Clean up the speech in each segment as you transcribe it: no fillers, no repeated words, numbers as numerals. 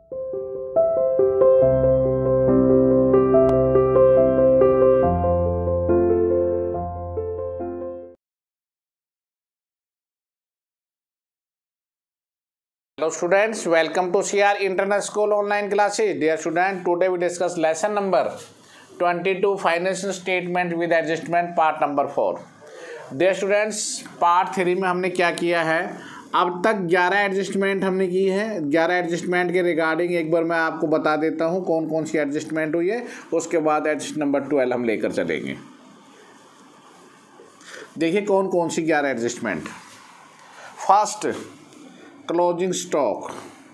Hello students, welcome to CR Internet School online classes. Dear student, today we discuss lesson number 22 financial statement with adjustment part number 4. Dear students, part 3 में हमने क्या किया है, अब तक 11 adjustment हमने की है। 11 एडजस्टमेंट के रिगार्डिंग एक बार मैं आपको बता देता हूँ कौन कौन सी एडजस्टमेंट हुई है, उसके बाद एडजस्ट नंबर 12 हम लेकर चलेंगे। देखिए कौन कौन सी 11 adjustment. First, closing stock,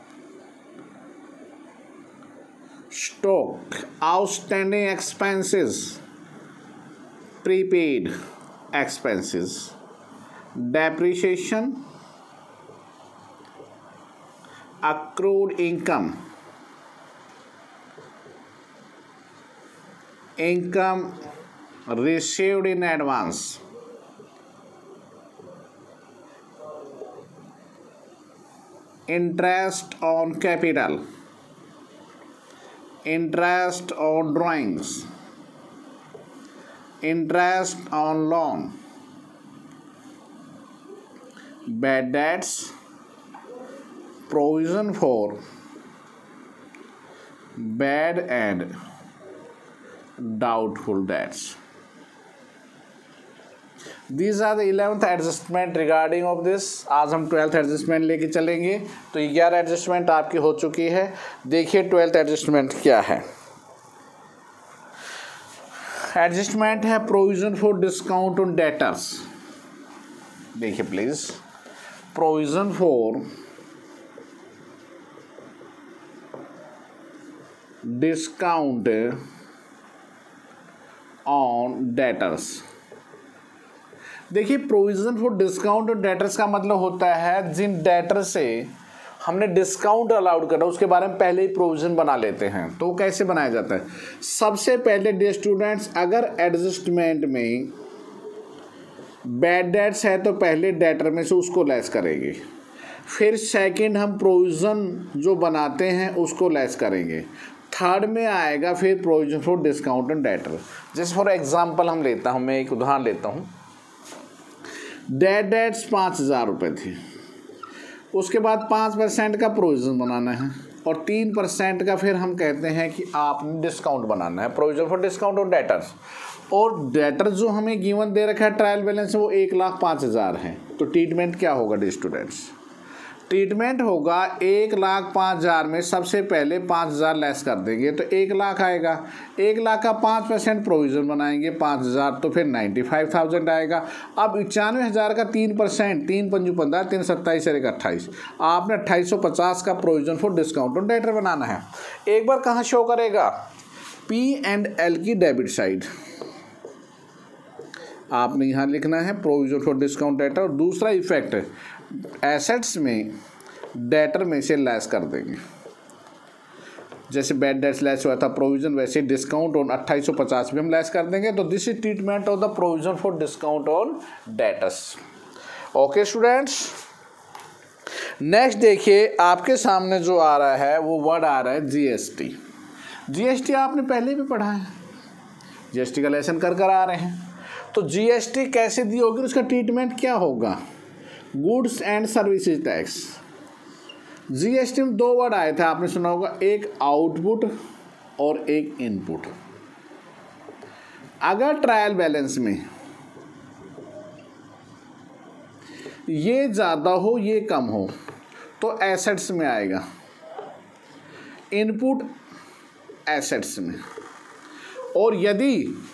outstanding expenses, prepaid expenses, depreciation, accrued income received in advance, interest on capital, interest on drawings, interest on loan, bad debts, provision for bad and doubtful debts. These are the 11th adjustment regarding of this. आज हम 12th adjustment लेके चलेंगे। तो 11 adjustment आपकी हो चुकी है। देखिए 12th एडजस्टमेंट क्या है। एडजस्टमेंट है provision for discount on debtors. देखिए please, provision for discount on debtors. देखिए provision for discount on debtors का मतलब होता है जिन डेटर से हमने डिस्काउंट अलाउड करा उसके बारे में पहले ही प्रोविजन बना लेते हैं। तो वो कैसे बनाया जाता है? सबसे पहले डियर स्टूडेंट्स, अगर एडजस्टमेंट में बैड डेट्स है तो पहले डेटर में से उसको लेस करेंगे, फिर सेकंड हम प्रोविजन जो बनाते हैं उसको लेस करेंगे, थर्ड में आएगा फिर provision for discount on debtor. जैसे फॉर एग्जांपल हम लेता हूँ, मैं एक उदाहरण लेता हूँ। डेट्स 5,000 रुपये थी, उसके बाद 5% का प्रोविजन बनाना है और 3% का फिर हम कहते हैं कि आपने डिस्काउंट बनाना है, provision for discount on debtors. और डेटर जो हमें गिवन दे रखा है ट्रायल बैलेंस वो 1,05,000 है। तो ट्रीटमेंट क्या होगा डियर स्टूडेंट्स? ट्रीटमेंट होगा 1,05,000 में सबसे पहले 5,000 लेस कर देंगे तो 1,00,000 आएगा। 1,00,000 का 5% प्रोविज़न बनाएंगे 5,000, तो फिर 95,000 आएगा। अब 91,000 का 3%, 3 पंजू 15, 3 27 से 28, आपने 2850 का provision for discount on debtor बनाना है। एक बार कहाँ शो करेगा? P&L की डेबिट साइड आपने यहाँ लिखना है प्रोविजन फॉर डिस्काउंट डेटर। और दूसरा इफेक्ट एसेट्स में डेटर में से लेस कर देंगे। जैसे बैड डेट्स लेस हुआ था प्रोविजन, वैसे डिस्काउंट ऑन 2850 भी हम लेस कर देंगे। तो this is treatment of the provision for discount on debtors. Okay students, next देखिए आपके सामने जो आ रहा है वो वर्ड आ रहा है जीएसटी। जीएसटी आपने पहले भी पढ़ा है, जीएसटी का लेसन कर आ रहे हैं। तो जीएसटी कैसे दी होगी, उसका ट्रीटमेंट क्या होगा? Goods and services tax. GST में 2 वर्ड आए थे, आपने सुना होगा, एक आउटपुट और एक इनपुट। अगर ट्रायल बैलेंस में ये ज़्यादा हो ये कम हो तो एसेट्स में आएगा, इनपुट एसेट्स में। और यदि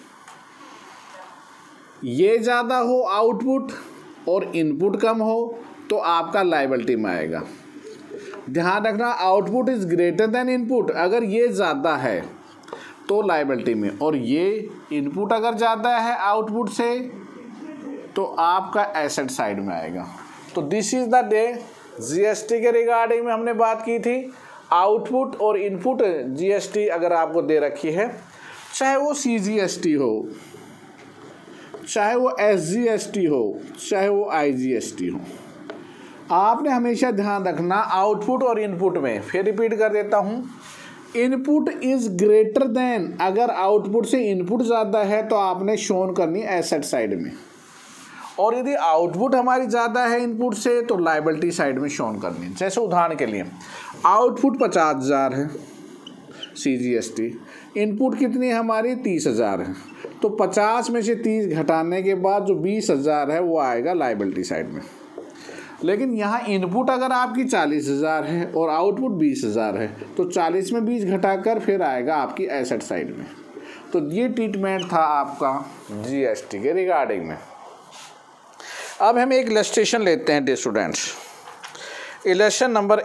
ये ज़्यादा हो आउटपुट और इनपुट कम हो तो आपका लायबिलिटी में आएगा। ध्यान रखना, output is greater than input. अगर ये ज़्यादा है तो लायबिलिटी में, और ये इनपुट अगर ज़्यादा है आउटपुट से तो आपका एसेट साइड में आएगा। तो this is the day GST के रिगार्डिंग में हमने बात की थी। आउटपुट और इनपुट जीएसटी अगर आपको दे रखी है, चाहे वो सीजीएसटी हो, चाहे वो एसजीएसटी हो, चाहे वो आईजीएसटी हो, आपने हमेशा ध्यान रखना आउटपुट और इनपुट में, फिर रिपीट कर देता हूँ, इनपुट इज ग्रेटर देन, अगर आउटपुट से इनपुट ज़्यादा है तो आपने शोन करनी एसेट साइड में, और यदि आउटपुट हमारी ज़्यादा है इनपुट से तो लायबिलिटी साइड में शोन करनी। जैसे उदाहरण के लिए आउटपुट 50,000 है CGST, इनपुट कितनी है हमारी 30,000 है, तो 50 में से 30 घटाने के बाद जो 20,000 है वो आएगा लायबिलिटी साइड में। लेकिन यहाँ इनपुट अगर आपकी 40,000 है और आउटपुट 20,000 है तो 40 में 20 घटाकर फिर आएगा आपकी एसेट साइड में। तो ये ट्रीटमेंट था आपका GST के रिगार्डिंग में। अब हम एक इलस्ट्रेशन लेते हैं डियर स्टूडेंट्स, इलस्ट्रेशन नंबर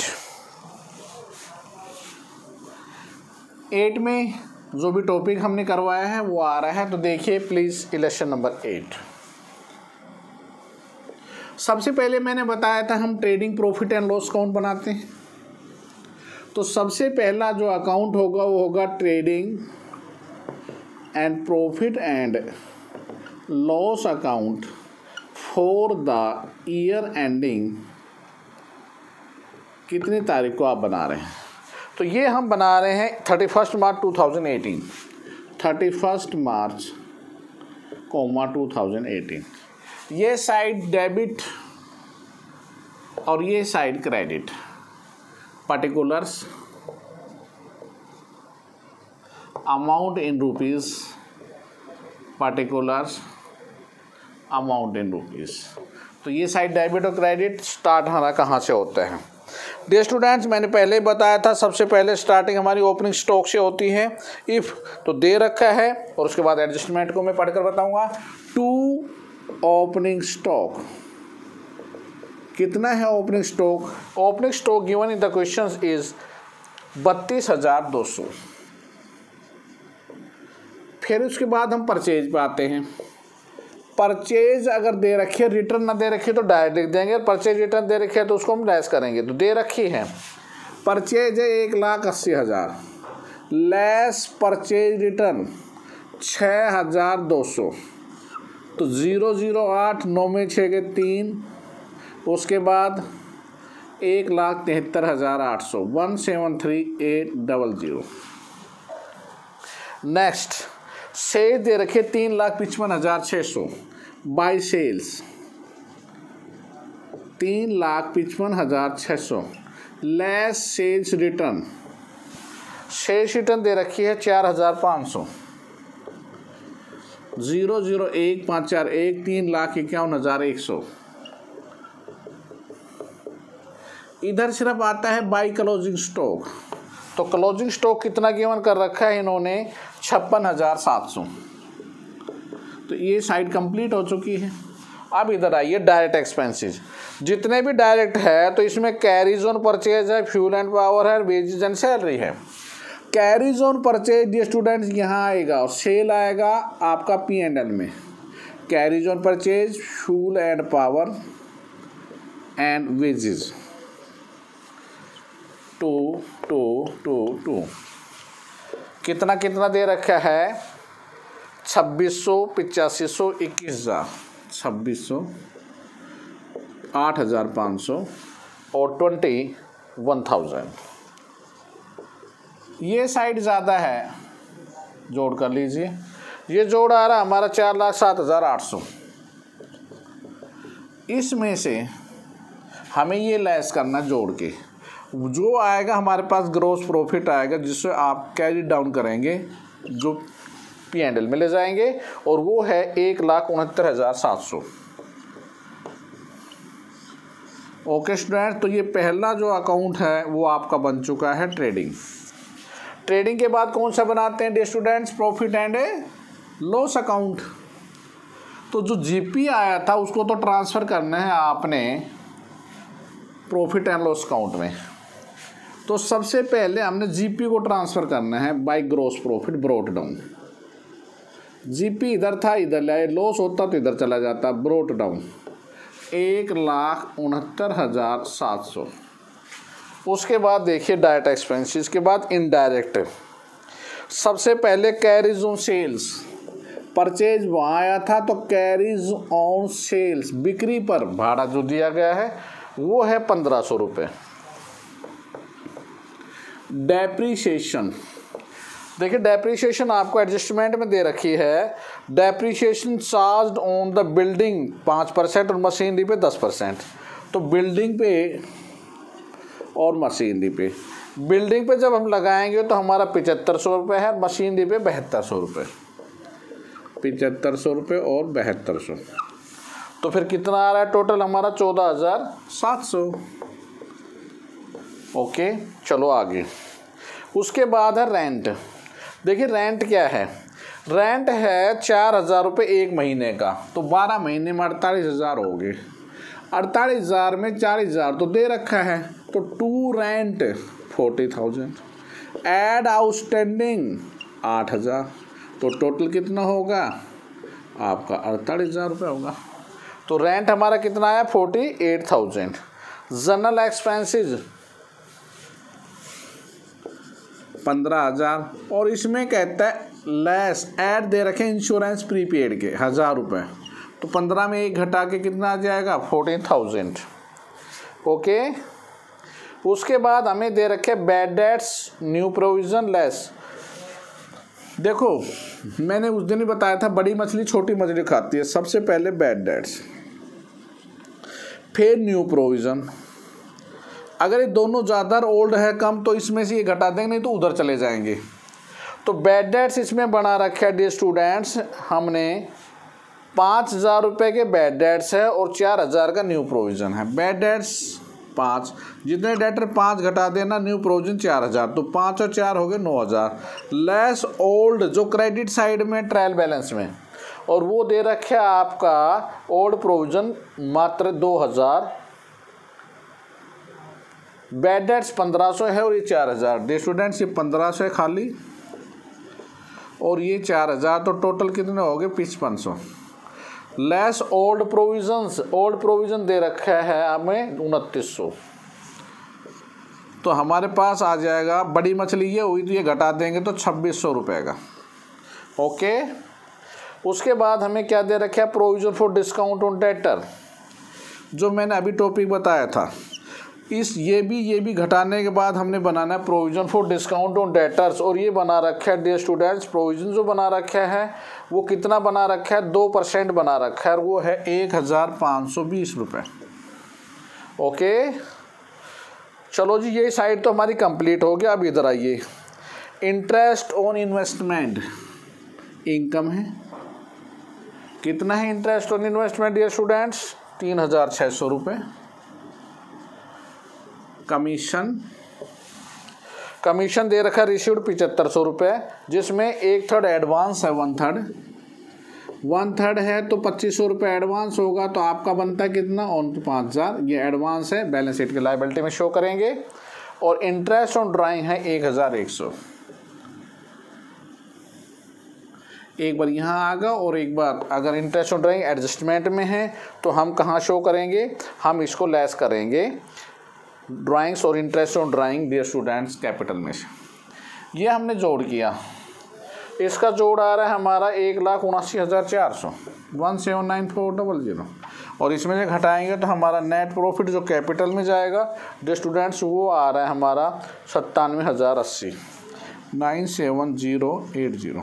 8 में जो भी टॉपिक हमने करवाया है वो आ रहा है, तो देखिए प्लीज़ इलस्ट्रेशन नंबर 8। सबसे पहले मैंने बताया था हम trading profit and loss account बनाते हैं, तो सबसे पहला जो अकाउंट होगा वो होगा trading and profit and loss account for the year ending, कितनी तारीख को आप बना रहे हैं, तो ये हम बना रहे हैं 31 मार्च 2018, 31 मार्च 2018। ये साइड डेबिट और ये side credit, particulars amount in rupees, particulars amount in rupees. तो ये साइड डेबिट और क्रेडिट स्टार्ट हमारा कहाँ से होता है डियर स्टूडेंट्स, मैंने पहले बताया था सबसे पहले स्टार्टिंग हमारी ओपनिंग स्टॉक से होती है। इफ़ तो दे रखा है, और उसके बाद एडजस्टमेंट को मैं पढ़कर बताऊंगा। टू ओपनिंग स्टॉक, कितना है opening stock? Opening stock given in the questions is 32,200। फिर उसके बाद हम परचेज पे आते हैं। परचेज अगर दे रखी है, रिटर्न ना दे रखी है तो डायरेक्ट लिख देंगे, परचेज रिटर्न दे रखी है तो उसको हम डैश करेंगे। तो दे रखी है परचेज है 1,80,000 लेस परचेज रिटर्न 6,200, तो 008 9 में 6 के 3, उसके बाद 1,73,800 173,800। नेक्स्ट सेल दे रखे 3,55,600 by sales 3,55,600 less sales return, sales return दे रखी है 4,500 001,541 3,51,100। इधर सिर्फ आता है बाई क्लोजिंग स्टॉक, तो क्लोजिंग स्टॉक कितना गिवन कर रखा है इन्होंने 56,700। तो ये साइड कंप्लीट हो चुकी है। अब इधर आइए डायरेक्ट एक्सपेंसेस, जितने भी डायरेक्ट है तो इसमें कैरीज ऑन परचेज है, फ्यूल एंड पावर है, वेजेस एंड सैलरी है। Carriage on purchase dear students यहाँ आएगा और सेल आएगा आपका P&L में। Carriage on purchase, fuel and power and wages 2 कितना कितना दे रखा है 2,600 8500 21,000 2,600 8,500 और 21,000। ये साइड ज़्यादा है, जोड़ कर लीजिए। ये जोड़ आ रहा हमारा 4,07,800। इसमें से हमें ये लेस करना जोड़ के, जो आएगा हमारे पास ग्रॉस प्रॉफिट आएगा जिससे आप कैरी डाउन करेंगे, जो P&L में ले जाएंगे, और वो है 1,69,700। ओके स्टूडेंट, तो ये पहला जो अकाउंट है वो आपका बन चुका है ट्रेडिंग। ट्रेडिंग के बाद कौन सा बनाते हैं dear students? Profit and loss account. तो जो GP आया था उसको तो ट्रांसफ़र करना है आपने प्रॉफिट एंड लॉस अकाउंट में। तो सबसे पहले हमने GP को ट्रांसफ़र करना है by gross profit brought down. GP इधर था, इधर लाए, लॉस होता तो इधर चला जाता, ब्रोट डाउन 1,69,700। उसके बाद देखिए डायरेक्ट एक्सपेंसेस के बाद इनडायरेक्ट। सबसे पहले कैरीज ऑन सेल्स, परचेज वहाँ आया था तो कैरीज ऑन सेल्स, बिक्री पर भाड़ा जो दिया गया है वो है 1500 रुपये। डेप्रीशिएशन, देखिए डेप्रीशिएशन आपको एडजस्टमेंट में दे रखी है। Depreciation charge on the building 5% और मशीनरी पे 10%। तो बिल्डिंग पे और मशीनरी पे, बिल्डिंग पे जब हम लगाएंगे तो हमारा 7500 रुपये है, मशीनरी पे 7200 रुपये। 7500 रुपये और 7200, तो फिर कितना आ रहा है टोटल हमारा? 14700। ओके, चलो आगे। उसके बाद है रेंट। देखिए रेंट क्या है? रेंट है 4000 रुपये एक महीने का, तो 12 महीने में 48,000 हो गए। 48,000 में 4000 तो दे रखा है, तो टू रेंट 40,000, एड आउटस्टैंडिंग 8,000, तो टोटल कितना होगा आपका? 48,000 रुपये होगा। तो रेंट हमारा कितना आया? 48,000। जनरल एक्सपेंसेस 15,000, और इसमें कहता है लेस ऐड दे रखे इंश्योरेंस प्रीपेड के 1,000 रुपये, तो 15 में एक घटा के कितना आ जाएगा? 14,000। ओके, उसके बाद हमें दे रखे bad debts new provision less. देखो मैंने उस दिन ही बताया था बड़ी मछली छोटी मछली खाती है। सबसे पहले बैड डेट्स, फिर न्यू प्रोविज़न। अगर ये दोनों ज़्यादा ओल्ड है कम, तो इसमें से ये घटा देंगे, नहीं तो उधर चले जाएंगे। तो बैड डेट्स इसमें बना रखा है डियर स्टूडेंट्स, हमने 5,000 रुपये के बैड डेट्स है और 4,000 का न्यू प्रोविज़न है। बैड डेट्स 5, जितने डेटर 5 घटा देना, न्यू प्रोविज़न 4,000, तो 5 और 4 हो गए 9,000। लेस ओल्ड जो क्रेडिट साइड में ट्रायल बैलेंस में, और वो दे रखे आपका ओल्ड प्रोविज़न मात्र 2,000। बैड डेट्स 1500 है और ये 4,000। डे स्टूडेंट्स ये 1500 है खाली और ये 4,000, तो टोटल कितने हो गए? 5500। Less old provisions, old provision दे रखा है हमें 2900, तो हमारे पास आ जाएगा बड़ी मछली ये हुई, तो ये घटा देंगे तो 2600 रुपये का। ओके, उसके बाद हमें क्या दे रखा है? Provision for discount on debtor, जो मैंने अभी टॉपिक बताया था। ये भी घटाने के बाद हमने बनाना है provision for discount on debtors, और ये बना रखा है डियर स्टूडेंट्स, प्रोविज़न जो बना रखा है वो कितना बना रखा है? 2% बना रखा है, और वो है 1,520 रुपये। ओके, चलो जी, ये साइड तो हमारी कंप्लीट हो गया। अब इधर आइए, इंटरेस्ट ऑन इन्वेस्टमेंट इनकम है। कितना है interest on investment dear students? 3,600 रुपये। कमीशन दे रखा रिसीव्ड 7,500 रुपये, जिसमें 1/3 एडवांस है, 1/3 है, तो 2,500 रुपये एडवांस होगा, तो आपका बनता है कितना? ऑन 5,000। ये एडवांस है, बैलेंस शीट के लायबिलिटी में शो करेंगे। और इंटरेस्ट ऑन ड्राइंग है 1,100। एक बार यहाँ आगा, और एक बार अगर इंटरेस्ट ऑन ड्राइंग एडजस्टमेंट में है तो हम कहाँ शो करेंगे? हम इसको लेस करेंगे ड्राइंग्स और interest on drawing dear students capital में से। ये हमने जोड़ किया, इसका जोड़ आ रहा है हमारा 1,79,400, 1,79,400, और इसमें से घटाएंगे तो हमारा नेट प्रॉफिट जो कैपिटल में जाएगा डियर स्टूडेंट्स वो आ रहा है हमारा 97,080, 97080।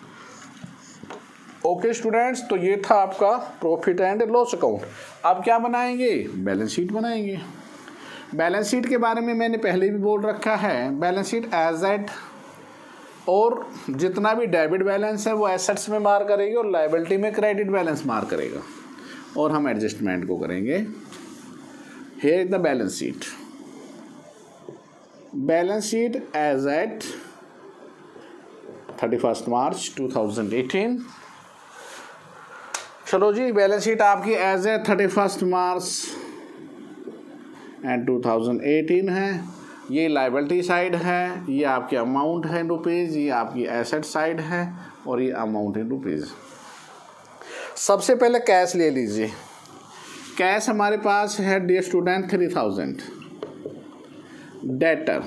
ओके स्टूडेंट्स, तो ये था आपका प्रॉफिट एंड लॉस अकाउंट। अब क्या बनाएंगे? बैलेंस शीट बनाएंगे। बैलेंस शीट के बारे में मैंने पहले भी बोल रखा है, बैलेंस शीट एसेट, और जितना भी डेबिट बैलेंस है वो एसेट्स में मार करेगी और लायबिलिटी में क्रेडिट बैलेंस मार करेगा, और हम एडजस्टमेंट को करेंगे। Here is the balance sheet. Balance sheet as at 31 March 2018। चलो जी, बैलेंस शीट आपकी एज ए 31 मार्च एंड 2018 है। ये लायबिलिटी साइड है, ये आपकी अमाउंट है रुपीज़, ये आपकी एसेट साइड है, और ये अमाउंट है रुपीज़। सबसे पहले कैश ले लीजिए। कैश हमारे पास है डियर स्टूडेंट 3,000। डेटर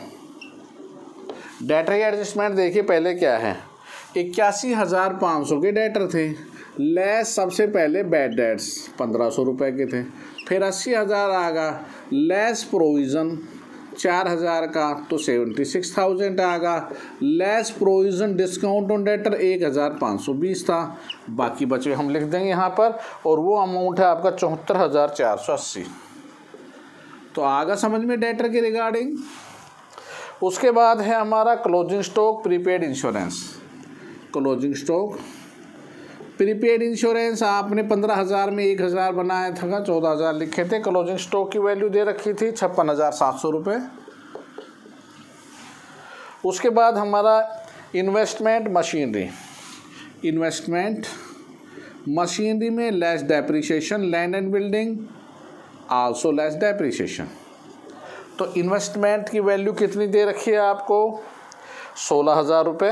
की एडजस्टमेंट देखिए पहले क्या है, 81,500 के डेटर थे, लेस सबसे पहले बैड डेट्स 1500 रुपये के थे, फिर 80,000 आगा, लेस प्रोविज़न 4,000 का तो 76,000 आगा, less provision discount on debtor 1,520 था, बाकी बचे हम लिख देंगे यहाँ पर, और वो अमाउंट है आपका 74,480। तो आगा समझ में डेटर के रिगार्डिंग। उसके बाद है हमारा closing stock prepaid insurance. Closing stock prepaid insurance आपने 15,000 में 1,000 बनाया था, 14,000 लिखे थे। क्लोजिंग स्टॉक की वैल्यू दे रखी थी 56,700 रुपये। उसके बाद हमारा इन्वेस्टमेंट मशीनरी। इन्वेस्टमेंट मशीनरी में less depreciation, land and building also less depreciation. तो इन्वेस्टमेंट की वैल्यू कितनी दे रखी है आपको, 16,000 रुपये।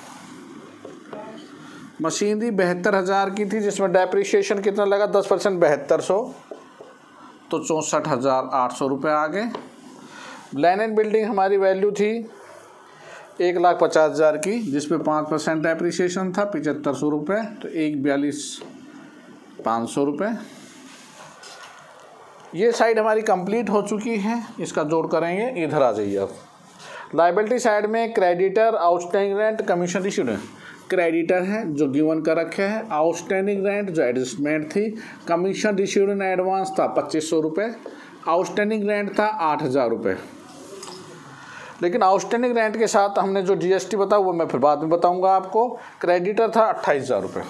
मशीनरी 72,000 की थी, जिसमें डेप्रिसिएशन कितना लगा 10%, 7200, तो 64,800 रुपये आ गए। लैंड एंड बिल्डिंग हमारी वैल्यू थी 1,50,000 की, जिसमें 5% डेप्रिसिएशन था 7,500 रुपये, तो 1,42,500 रुपये। ये साइड हमारी कंप्लीट हो चुकी है, इसका जोड़ करेंगे। इधर आ जाइए अब। लायबिलिटी साइड में creditor, outstanding rent, commission issued. Creditor है जो गिवन कर रखे हैं, आउटस्टैंडिंग रेंट जो एडजस्टमेंट थी, कमीशन इश्यूड इन एडवांस था 2,500 रुपये, आउटस्टैंडिंग रेंट था 8,000 रुपये। लेकिन आउटस्टैंडिंग रेंट के साथ हमने जो जीएसटी बताया वो मैं फिर बाद में बताऊंगा आपको। क्रेडिटर था 28,000 रुपये,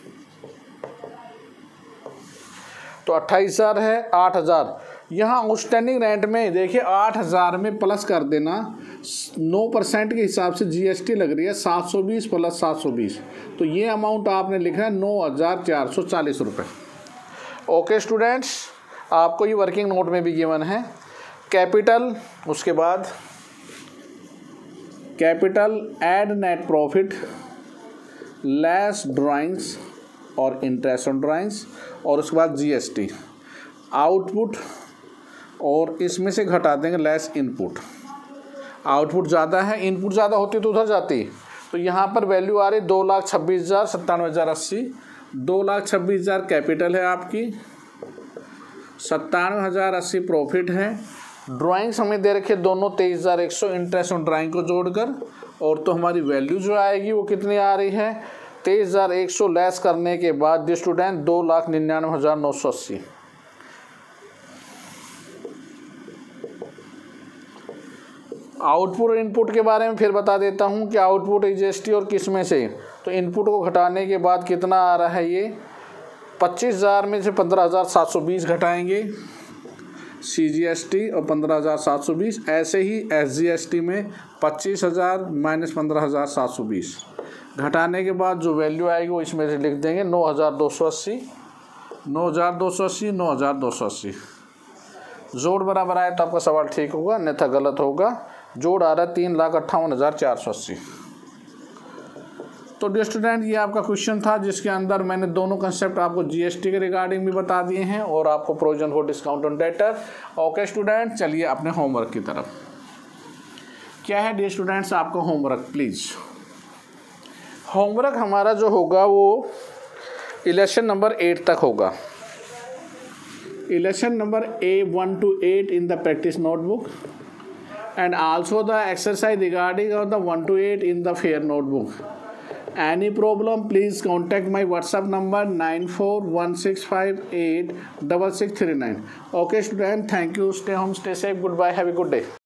तो 28,000 है, 8,000 यहाँ आउटस्टैंडिंग रेंट में देखिए 8,000 में प्लस कर देना, 9% के हिसाब से जीएसटी लग रही है 720 प्लस 720, तो ये अमाउंट आपने लिखना है 9,440 रुपये। ओके स्टूडेंट्स, आपको ये वर्किंग नोट में भी गिवन है। कैपिटल, उसके बाद capital add net profit less drawings और इंटरेस्ट ऑन ड्राइंग्स, और उसके बाद जीएसटी आउटपुट, और इसमें से घटा देंगे लेस इनपुट। आउटपुट ज़्यादा है, इनपुट ज़्यादा होती तो उधर जाती, तो यहाँ पर वैल्यू आ रही 2,26,000 97,080। 2,26,000 कैपिटल है आपकी, 97,080 प्रॉफिट है। ड्राइंग्स हमें दे रखी है दोनों 23,100 इंटरेस्ट ऑन ड्राइंग को जोड़कर, और तो हमारी वैल्यू जो आएगी वो कितनी आ रही है 23,100 लेस करने के बाद डी स्टूडेंट 2,99,980। आउटपुट और इनपुट के बारे में फिर बता देता हूँ कि आउटपुट जीएसटी और किस में से, तो इनपुट को घटाने के बाद कितना आ रहा है ये 25,000 में से 15,720 घटाएंगे सीजीएसटी और 15,720, ऐसे ही एसजीएसटी में 25,000 माइनस 15,720 घटाने के बाद जो वैल्यू आएगी वो इसमें से लिख देंगे 9,280, 9,280, 9,280। जोड़ बराबर आए तो आपका सवाल ठीक होगा, अन्यथा गलत होगा। जोड़ आ रहा है 3,58,480। तो डियर स्टूडेंट, ये आपका क्वेश्चन था जिसके अंदर मैंने दोनों कंसेप्ट आपको जीएसटी के रिगार्डिंग भी बता दिए हैं और आपको provision for discount on debtor. Okay student, चलिए अपने होमवर्क की तरफ। क्या है डियर स्टूडेंट्स आपका होमवर्क, प्लीज़। होमवर्क हमारा जो होगा वो इलेक्शन नंबर 8 तक होगा। Election number A1 to 8 in the practice notebook, and also the exercise regarding of the 1 to 8 in the fair notebook. Any problem, please contact my WhatsApp number 9416586639. Okay student, thank you. Stay home, stay safe. Goodbye. Have a good day.